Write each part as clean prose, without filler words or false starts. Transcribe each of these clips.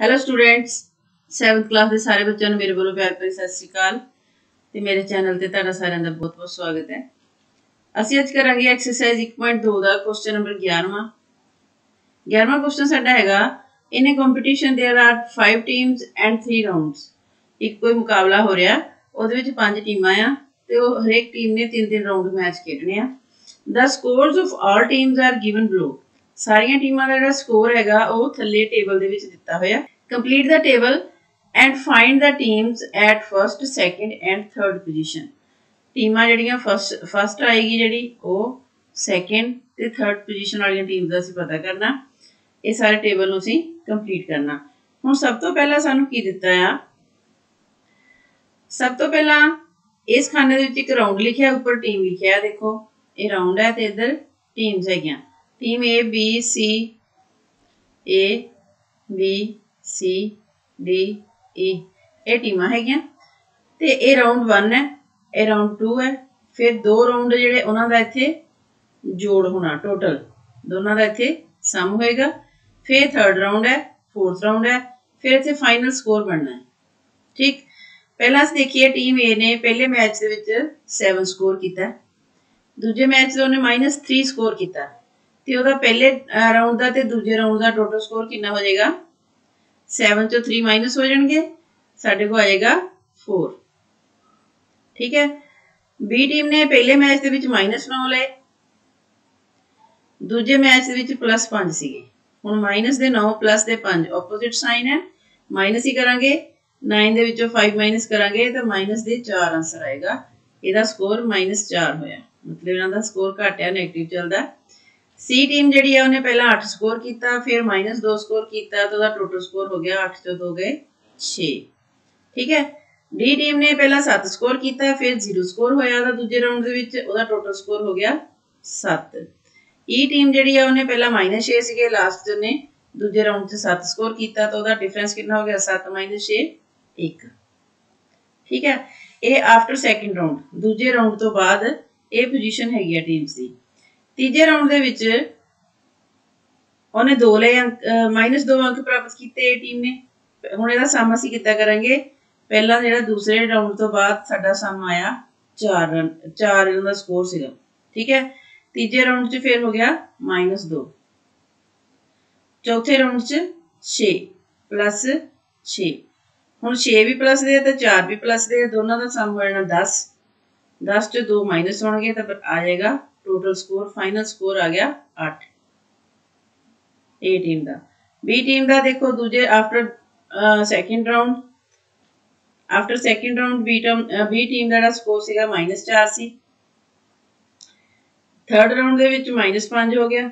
Hello students, 7th class के सारे बच्चों ने मेरे वालों प्यार भरी सत श्री अकाल ते मेरे चैनल ते तुहाडा सारिਆਂ ਦਾ बहुत-बहुत स्वागत है। ਅਸੀਂ ਅੱਜ ਕਰਾਂਗੇ ਐਕਸਰਸਾइज 1.2 ਦਾ क्वेश्चन नंबर 11ਵਾਂ क्वेश्चन ਸਾਡਾ ਹੈਗਾ in a competition there are 5 teams and 3 rounds। ਇੱਕ ਕੋਈ ਮੁਕਾਬਲਾ ਹੋ ਰਿਹਾ, ਉਹਦੇ ਵਿੱਚ 5 ਟੀਮਾਂ ਆ ਤੇ ਉਹ ਹਰੇਕ ਟੀਮ ਨੇ 3-3 ਰਾਉਂਡ ਮੈਚ ਖੇਡਣੇ ਆ। The scores of all teams are given below। ਸਾਰੀਆਂ ਟੀਮਾਂ ਦਾ ਜਿਹੜਾ ਸਕੋਰ ਹੈਗਾ ਉਹ ਥੱਲੇ ਟੇਬਲ ਦੇ ਵਿੱਚ ਦਿੱਤਾ ਹੋਇਆ। Complete the table and find the teams at first, second and third position। ਟੀਮਾਂ ਜਿਹੜੀਆਂ ਫਸਟ ਆਏਗੀ ਜਿਹੜੀ ਉਹ ਸੈਕੰਡ ਤੇ ਥਰਡ ਪੋਜੀਸ਼ਨ ਵਾਲੀਆਂ ਟੀਮਸ ਦਾ ਅਸੀਂ ਪਤਾ ਕਰਨਾ। ਇਹ ਸਾਰੇ ਟੇਬਲ ਨੂੰ ਅਸੀਂ ਕੰਪਲੀਟ ਕਰਨਾ। ਹੁਣ ਸਭ ਤੋਂ ਪਹਿਲਾਂ ਸਾਨੂੰ ਕੀ ਦਿੱਤਾ ਆ, ਸਭ ਤੋਂ ਪਹਿਲਾਂ ਇਸ ਖਾਨੇ ਦੇ ਵਿੱਚ ਇੱਕ ਰਾਉਂਡ ਲਿਖਿਆ, ਉੱਪਰ ਟੀਮ ਲਿਖਿਆ। ਦੇਖੋ ਇਹ ਰਾਉਂਡ ਹੈ ਤੇ ਇੱਧਰ ਟੀਮਸ ਹੈਗੀਆਂ। Team A B C A B C D E ਇਹ ਟੀਮਾਂ ਹੈਗੀਆਂ ਤੇ ਇਹ ਰਾਉਂਡ 1 ਹੈ, ਇਹ ਰਾਉਂਡ 2 ਹੈ। ਫਿਰ ਦੋ ਰਾਉਂਡ ਜਿਹੜੇ ਉਹਨਾਂ ਦਾ ਇੱਥੇ ਜੋੜ ਹੋਣਾ, ਟੋਟਲ ਦੋਨਾਂ ਦਾ ਇੱਥੇ ਸਮ ਹੋਏਗਾ। ਫਿਰ ਥਰਡ ਰਾਉਂਡ ਹੈ, ਫੋਰਥ ਰਾਉਂਡ ਹੈ, ਫਿਰ ਇੱਥੇ ਫਾਈਨਲ ਸਕੋਰ ਬਣਨਾ ਹੈ। ਠੀਕ, ਪਹਿਲਾਂ ਅਸੀਂ ਦੇਖੀਏ ਟੀਮ A ਨੇ ਪਹਿਲੇ ਮੈਚ ਦੇ ਵਿੱਚ 7 ਸਕੋਰ ਕੀਤਾ, ਦੂਜੇ ਮੈਚ ਦੇ ਉਹਨੇ -3 ਸਕੋਰ ਕੀਤਾ ਤੇ ਉਹਦਾ ਪਹਿਲੇ ਰਾਉਂਡ ਦਾ ਤੇ ਦੂਜੇ ਰਾਉਂਡ ਦਾ ਟੋਟਲ ਸਕੋਰ ਕਿੰਨਾ ਹੋ ਜਾਏਗਾ? 7 ਚੋਂ 3 ਮਾਈਨਸ ਹੋ ਜਾਣਗੇ, ਸਾਡੇ ਕੋਲ ਆ ਜਾਏਗਾ 4। ठीक है, बी टीम ने पहले मैच दे विच -9 लए, दूजे मैच दे विच +5 सीगे। हुण माइनस दे 9 प्लस दे 5 ऑपोजिट साइन है, माइनस ही करांगे। 9 दे विचों 5 माइनस करांगे तो माइनस दे 4 आंसर आएगा। इहदा स्कोर -4 होया, मतलब इन्हां दा स्कोर घट है, नेगेटिव चलदा। सी टीम जिहड़ी है उन्हें पहला 8 स्कोर किया, फिर -2 स्कोर किया तो टोटल स्कोर हो गया 8 चों 2 गए 6। ठीक है, डी टीम ने पहला 7 स्कोर किया, फिर 0 स्कोर होया दूजे राउंड दे विच, ओहदा टोटल स्कोर हो गया 7। ई टीम जिहड़ी है उन्हें पहला -6 सीगे, लास्ट ने दूजे राउंड च 7 स्कोर किया तो ओहदा डिफरेंस कितना हो गया? 7 - 6 1। ठीक है, ये आफ्टर सैकेंड राउंड, दूजे राउंड तो बाद ये पोजीशन हैगी है टीम्स दी। तीजे राउंड दे विच उन्हें 2 ले अंक -2 अंक प्राप्त किए ए टीम ने। हुण इहदा सम असीं किद्दां करांगे? पहला जो दूसरे राउंड तो बाद साडा सम आया 4 रन, 4 इन्हां दा स्कोर सीगा। ठीक है, तीजे राउंड च फिर हो गया -2, चौथे राउंड च 6 + 6। हुण 6 भी प्लस दे ते 4 भी प्लस दे, दोनों का सम हो जाना 10। 10 च 2 माइनस होणगे तो आ जाएगा टोटल स्कोर, फाइनल स्कोर आ गया 8 ए टीम का। बी टीम का देखो दूजे after second round, after second round B team का स्कोर सीगा -4 सी। थर्ड राउंड दे विच -5 हो गया,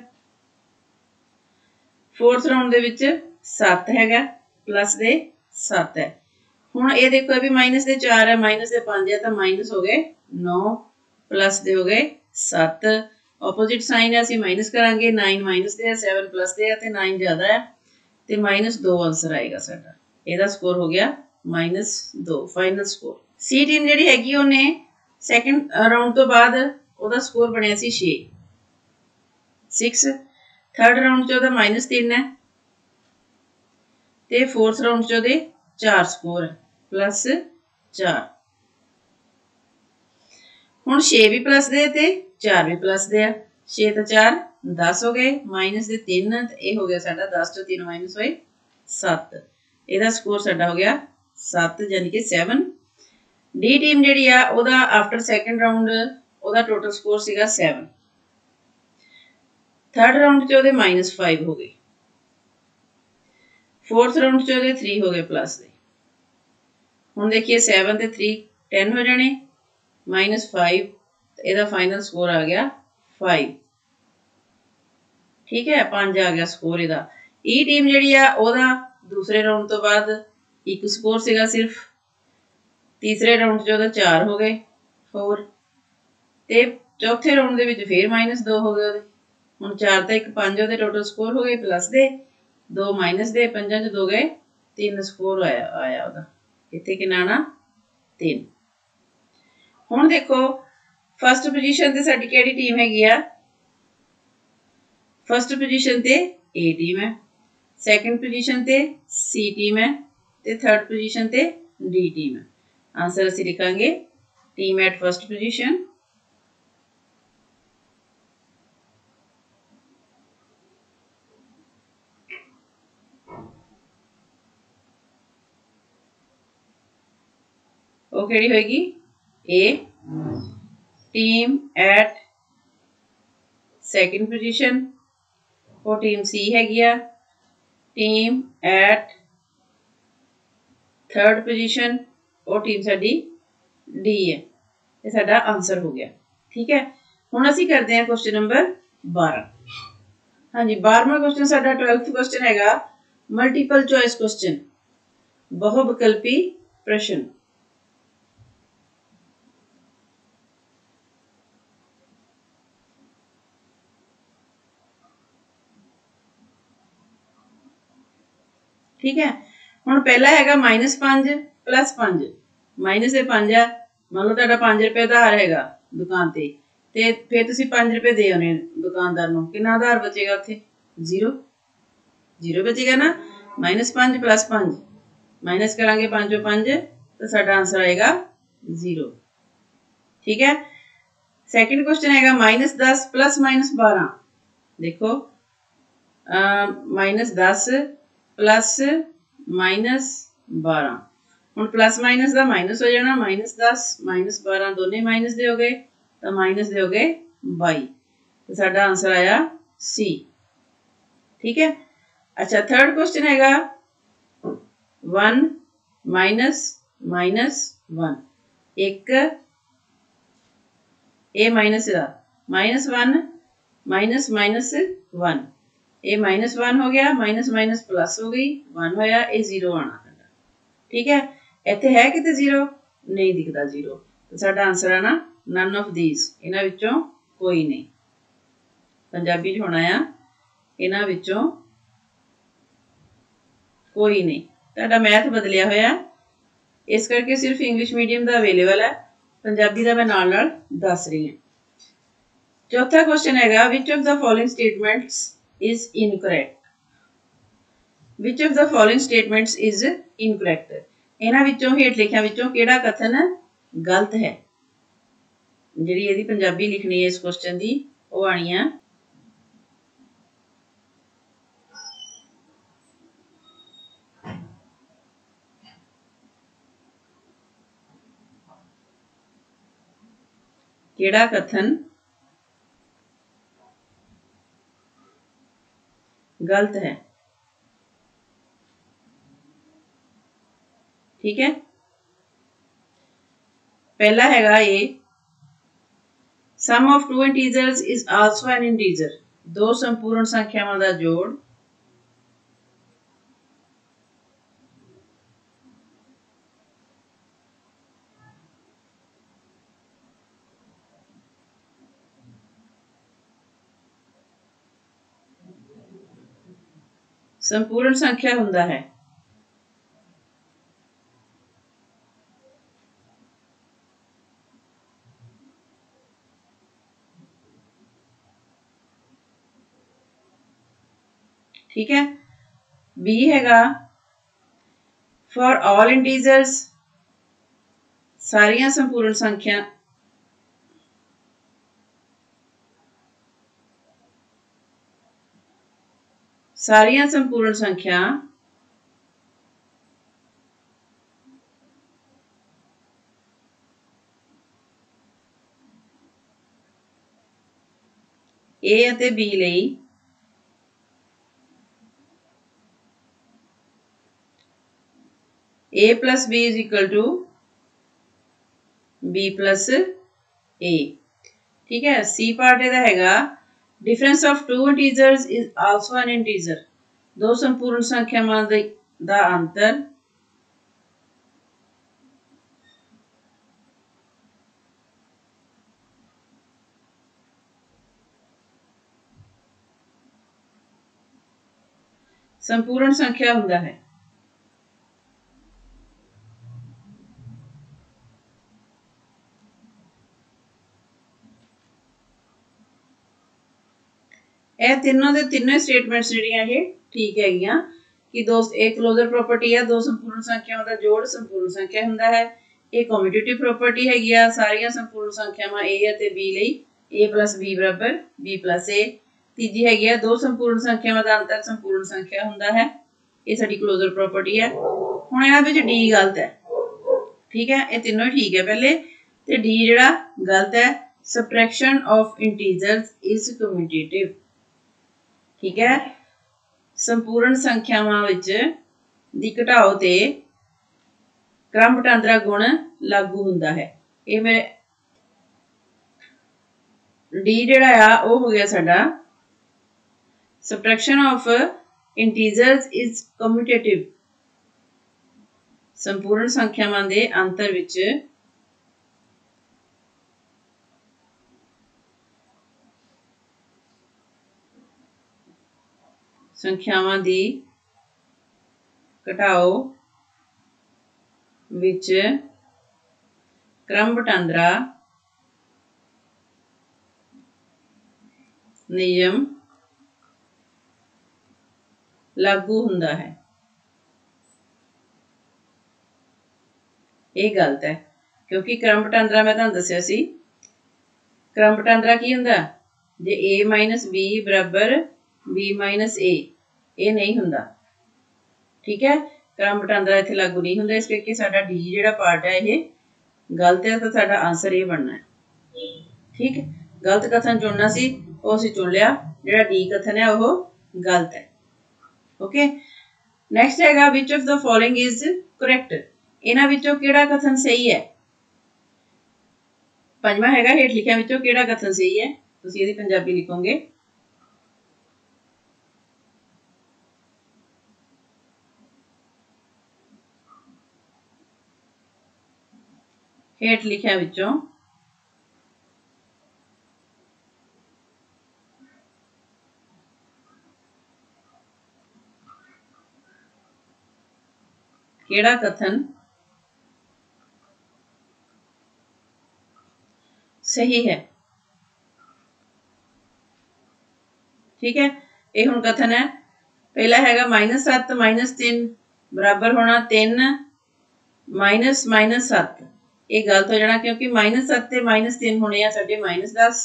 फोर्थ राउंड दे विच 7 हैगा, प्लस दे 7 है। हुण ये देखो अभी -4 है, -5 है तो माइनस हो गए 9, प्लस दे हो गए 7। ऑपोजिट साइन है, असीं माइनस करांगे। 9 माइनस दे है, 7 प्लस दे है ते 9 ज़्यादा है ते -2 आंसर आएगा साडा। इहदा स्कोर हो गया -2, फाइनल स्कोर। सी टीम जिहड़ी हैगी उहने सैकेंड राउंड तो बाद ਉਹਦਾ स्कोर ਬਣਿਆ ਸੀ 6। थर्ड राउंड ਚ ਉਹਦਾ -3 ਹੈ ਤੇ फोर्थ राउंड ਚ ਉਹਦੇ 4 स्कोर ਹੈ, +4। ਹੁਣ 6 भी प्लस ਦੇ ਤੇ 4 भी प्लस ਦੇ ਆ। 6 ਤੇ 4 10 हो गए, -3 ਤੇ ਇਹ ਹੋ ਗਿਆ ਸਾਡਾ 10 ਚੋਂ 3 ਮਾਈਨਸ ਹੋਏ 7। ਇਹਦਾ स्कोर ਸਾਡਾ ਹੋ ਗਿਆ 7, यानी कि 7। डी टीम जिहड़ी आ ओहदा आफ्टर सैकेंड राउंड ओहदा टोटल स्कोर सीगा 7। थर्ड राउंड च ओहदे -5 हो गए, फोर्थ राउंड च ओहदे 3 हो गए प्लस दे। हुण देखिए 7 ते 3 10 हो जाने, -5 ਇਹਦਾ फाइनल स्कोर आ गया 5। ठीक है, 5 आ गया स्कोर ਇਹਦਾ। ई टीम जिहड़ी आ ओहदा दूसरे राउंड तो बाद 1 स्कोर सीगा सिर्फ, तीसरे राउंड च ਉਹਦਾ 4 हो गए 4 ਤੇ चौथे राउंड ਦੇ ਵਿੱਚ फिर -2 हो गए ਉਹਦੇ। ਹੁਣ 4 ਤੇ 1 5 ਉਹਦੇ ਟੋਟਲ ਸਕੋਰ ਹੋ ਗਏ प्लस ਦੇ 2 माइनस ਦੇ 5 ਚ 2 ਗਏ 3 ਸਕੋਰ ਆਇਆ ਉਹਦਾ। ਇੱਥੇ ਕਿੰਨਾ ਆਣਾ? 3। ਹੁਣ ਦੇਖੋ फस्ट पोजीशन ਤੇ ਸਾਡੀ ਕਿਹੜੀ ਟੀਮ ਹੈਗੀ ਆ? फस्ट पोजीशन ਤੇ A टीम है, सैकेंड पोजीशन ते सी टीम है ते थर्ड पोजीशन ते डी टीम है। आंसर असीं लिखांगे टीम एट फर्स्ट पोजीशन, वो किहड़ी होएगी A. Team at second position वो टीम सी हैगी आ। टीम एट थर्ड पोजीशन वो टीम साडी डी है। ये साडा आंसर हो गया। ठीक है, हुण असीं करते हैं क्वेश्चन नंबर 12। हाँ जी, 12वां क्वेश्चन साडा 12th क्वेश्चन हैगा मल्टीपल चॉइस क्वेश्चन, बहुविकल्पी प्रश्न। ठीक है, हुण पहला हैगा -5 + 5। माइनस 5 है, मान लो तुहाडा 5 रुपए आधार हैगा दुकान ते फिर तुसीं 5 रुपए दे आने दुकानदार नूं, कितना आधार बचेगा उत्थे? 0 0 बचेगा ना। -5 + 5 माइनस करांगे 5 5 तो साडा आंसर आएगा 0। ठीक है, सैकेंड क्वेश्चन हैगा -10 + -12। देखो -10 + -12 ਹੁਣ प्लस माइनस का माइनस हो जाना, -10 -12 दोने माइनस दे हो गए तो माइनस दे हो गए 22, तो साडा आंसर आया सी। ठीक है, अच्छा थर्ड क्वेश्चन हैगा 1 -1 एक ए माइनस का -1 -1 ए -1 हो गया, माइनस माइनस प्लस हो गई 1 होया, ये 0 आना। ठीक है, इत्थे है किते 0 नहीं दिखता 0, तो साडा आंसर है ना नन ऑफ दीज, इन्हां विचों कोई नहीं। पंजाबी च होना आ इन्हां विचों कोई नहीं। तुहाडा मैथ बदलिया होया, इस करके सिर्फ इंग्लिश मीडियम का अवेलेबल है, पंजाबी का मैं नाल नाल दस रही हूँ। चौथा क्वेश्चन हैगा which of the following statements is incorrect. Which of the following statements is incorrect, इन्हां विचों हेठ लिखियां विचों किहड़ा कथन गलत है। जिहड़ी इहदी पंजाबी लिखनी है इस क्वेश्चन दी वो आनी है किहड़ा कथन गलत है। ठीक है, पहला हैगा A sum of 2 integers is also an integer. दो संपूर्ण संख्यावां दा जोड़ संपूर्ण संख्या हुंदा है। ठीक है, बी हैगा फॉर ऑल इंटीजर्स सारियां संपूर्ण संख्या सारियां संपूर्ण संख्या ए ਅਤੇ बी ਲਈ a plus b is equal to b plus a। ठीक है, सी पार्ट ਇਹਦਾ ਹੈਗਾ difference of 2 integers is also an integer. दो संपूर्ण संख्यावां ਦਾ अंतर संपूर्ण संख्या हुंदा है। ਇਹ ਤਿੰਨੋਂ ਦੇ ਤਿੰਨੇ ਸਟੇਟਮੈਂਟਸ ਜਿਹੜੀਆਂ ਇਹ ਠੀਕ ਹੈਗੀਆਂ ਕਿ ਦੋਸਤ ਇਹ ਕਲੋਜ਼ਰ ਪ੍ਰਾਪਰਟੀ ਹੈ, ਦੋ ਸੰਪੂਰਨ ਸੰਖਿਆਵਾਂ ਦਾ ਜੋੜ ਸੰਪੂਰਨ ਸੰਖਿਆ ਹੁੰਦਾ ਹੈ। ਇਹ ਕਮਿਊਟੇਟਿਵ ਪ੍ਰਾਪਰਟੀ ਹੈਗੀ ਆ, ਸਾਰੀਆਂ ਸੰਪੂਰਨ ਸੰਖਿਆਵਾਂ a ਅਤੇ b ਲਈ a + b = b + a। ਤੀਜੀ ਹੈਗੀ ਆ ਦੋ ਸੰਪੂਰਨ ਸੰਖਿਆਵਾਂ ਦਾ ਅੰਤਰ ਸੰਪੂਰਨ ਸੰਖਿਆ ਹੁੰਦਾ ਹੈ, ਇਹ ਸਾਡੀ ਕਲੋਜ਼ਰ ਪ੍ਰਾਪਰਟੀ ਹੈ। ਹੁਣ ਇਹਨਾਂ ਵਿੱਚ d ਗਲਤ ਹੈ, ਠੀਕ ਹੈ, ਇਹ ਤਿੰਨੋਂ ਠੀਕ ਹੈ ਪਹਿਲੇ, ਤੇ d ਜਿਹੜਾ ਗਲਤ ਹੈ। Subtraction of integers is commutative, ਠੀਕ ਹੈ, ਸੰਪੂਰਨ ਸੰਖਿਆਵਾਂ ਵਿੱਚ ਦੀ ਘਟਾਓ ਤੇ ਕ੍ਰਮ ਵਟਾਂਦਰਾ ਗੁਣ ਲਾਗੂ ਹੁੰਦਾ ਹੈ। ਇਹ ਮੇਰੇ d ਜਿਹੜਾ ਆ ਉਹ ਹੋ ਗਿਆ ਸਾਡਾ subtraction of integers is commutative, ਸੰਪੂਰਨ ਸੰਖਿਆਵਾਂ ਦੇ ਅੰਤਰ ਵਿੱਚ ਸੰਖਿਆਵਾਂ ਦੀ ਘਟਾਓ ਵਿੱਚ ਕ੍ਰਮ ਵਟਾਂਦਰਾ ਨਿਯਮ ਲਾਗੂ ਹੁੰਦਾ ਹੈ। ਇਹ ਗਲਤ ਹੈ ਕਿਉਂਕਿ ਕ੍ਰਮ ਵਟਾਂਦਰਾ ਮੈਂ ਤੁਹਾਨੂੰ ਦੱਸਿਆ ਸੀ, ਕ੍ਰਮ ਵਟਾਂਦਰਾ ਕੀ ਹੁੰਦਾ, ਜੇ a - b = b - a, ਇਹ ਨਹੀਂ ਹੁੰਦਾ, ਠੀਕ ਹੈ, ਕ੍ਰਮ ਵਟਾਂਦਰਾ ਇੱਥੇ ਲਾਗੂ ਨਹੀਂ ਹੁੰਦਾ। ਇਸ ਕਰਕੇ ਸਾਡਾ d ਜਿਹੜਾ ਪਾਰਟ ਹੈ ਇਹ ਗਲਤ ਹੈ, ਤਾਂ ਸਾਡਾ ਆਨਸਰ ਇਹ ਬਣਨਾ ਹੈ, ਠੀਕ ਹੈ। ਗਲਤ ਕਥਨ ਚੁਣਨਾ ਸੀ, ਉਹ ਅਸੀਂ ਚੁਣ ਲਿਆ, ਜਿਹੜਾ d ਕਥਨ ਹੈ ਉਹ ਗਲਤ ਹੈ। ਓਕੇ, ਨੈਕਸਟ ਹੈਗਾ which of the following is correct, ਇਹਨਾਂ ਵਿੱਚੋਂ ਕਿਹੜਾ ਕਥਨ ਸਹੀ ਹੈ। ਪੰਜਵਾਂ ਹੈਗਾ ਹੇਠ ਲਿਖਿਆਂ ਵਿੱਚੋਂ ਕਿਹੜਾ ਕਥਨ ਸਹੀ ਹੈ, ਤੁਸੀਂ ਇਹਦੀ ਪੰਜਾਬੀ ਲਿਖੋਗੇ। ਹੇਠ ਲਿਖਿਆਂ ਵਿੱਚੋਂ ਕਿਹੜਾ ਕਥਨ ਸਹੀ ਹੈ, ਠੀਕ ਹੈ। ਇਹ ਹੁਣ ਕਥਨ ਹੈ, ਪਹਿਲਾ ਹੈਗਾ -7 - 3 ਬਰਾਬਰ ਹੋਣਾ 3 - -7, ਇਹ ਗਲਤ ਹੋ ਜਾਣਾ ਕਿਉਂਕਿ -7 ਤੇ -3 ਹੋਣੇ ਆ ਸਾਡੇ -10,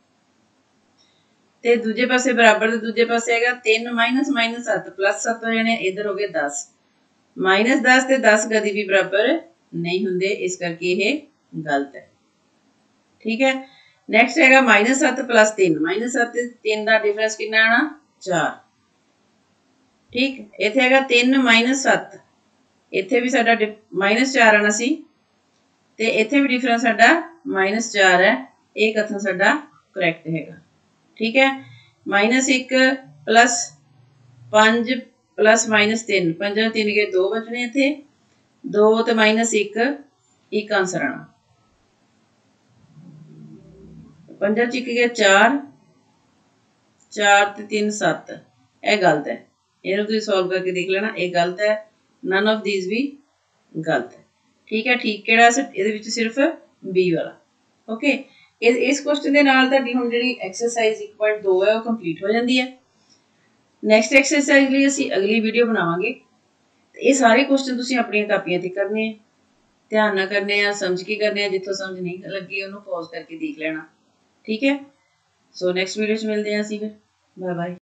ਤੇ ਦੂਜੇ ਪਾਸੇ ਬਰਾਬਰ ਦੇ ਦੂਜੇ ਪਾਸੇ ਹੈਗਾ 3 - -7 +7 ਹੋ ਜਾਣੇ, ਇੱਧਰ ਹੋ ਗਏ 10। -10 ਤੇ 10 ਕਦੀ ਵੀ ਬਰਾਬਰ ਨਹੀਂ ਹੁੰਦੇ, ਇਸ ਕਰਕੇ ਇਹ ਗਲਤ ਹੈ, ਠੀਕ ਹੈ। ਨੈਕਸਟ ਹੈਗਾ -7 + 3, -7 ਤੇ 3 ਦਾ ਡਿਫਰੈਂਸ ਕਿੰਨਾ ਆਣਾ 4, ਠੀਕ। ਇੱਥੇ ਹੈਗਾ 3 - 7, ਇੱਥੇ ਵੀ ਸਾਡਾ -4 ਆਣਾ ਸੀ, ਤੇ ਇੱਥੇ ਵੀ ਡਿਫਰੈਂਸ ਸਾਡਾ -4 ਹੈ, ਇਹ ਕਥਨ ਸਾਡਾ ਕਰੈਕਟ ਹੈਗਾ, ਠੀਕ ਹੈ। -1 + 5 + -3, 5 ਨਾਲ 3 ਗਏ 2 ਬਚਣੇ, ਇੱਥੇ 2 ਤੇ -1 ਇੱਕ ਆਂਸਰ ਆਣਾ, 5 ਚ 1 ਗਿਆ 4, 4 ਤੇ 3 7, ਇਹ ਗਲਤ ਹੈ, ਇਹਨੂੰ ਤੁਸੀਂ ਸੋਲਵ ਕਰਕੇ ਦੇਖ ਲੈਣਾ, ਇਹ ਗਲਤ ਹੈ, ਨਨ ਆਫ ਥੀਸ ਵੀ ਗਲਤ ਹੈ, ਠੀਕ ਹੈ। ਠੀਕ ਕਿਹੜਾ, ਇਹਦੇ ਵਿੱਚ ਸਿਰਫ B ਵਾਲਾ। ਓਕੇ, ਇਸ ਕੁਐਸਚਨ ਦੇ ਨਾਲ ਤੁਹਾਡੀ ਹੁਣ ਜਿਹੜੀ ਐਕਸਰਸਾਈਜ਼ 1.2 ਹੈ ਉਹ ਕੰਪਲੀਟ ਹੋ ਜਾਂਦੀ ਹੈ। ਨੈਕਸਟ ਐਕਸਰਸਾਈਜ਼ ਲਈ ਅਸੀਂ ਅਗਲੀ ਵੀਡੀਓ ਬਣਾਵਾਂਗੇ, ਤੇ ਇਹ ਸਾਰੇ ਕੁਐਸਚਨ ਤੁਸੀਂ ਆਪਣੀਆਂ ਕਾਪੀਆਂ ਤੇ ਕਰਨੇ ਆ, ਧਿਆਨ ਨਾਲ ਕਰਨੇ ਆ, ਸਮਝ ਕੇ ਕਰਨੇ ਆ, ਜਿੱਥੋਂ ਸਮਝ ਨਹੀਂ ਲੱਗੀ ਉਹਨੂੰ ਪੌਜ਼ ਕਰਕੇ ਦੇਖ ਲੈਣਾ, ਠੀਕ ਹੈ। ਸੋ ਨੈਕਸਟ ਵੀਡੀਓ 'ਚ ਮਿਲਦੇ ਹਾਂ ਅਸੀਂ ਫਿਰ, ਬਾਏ ਬਾਏ।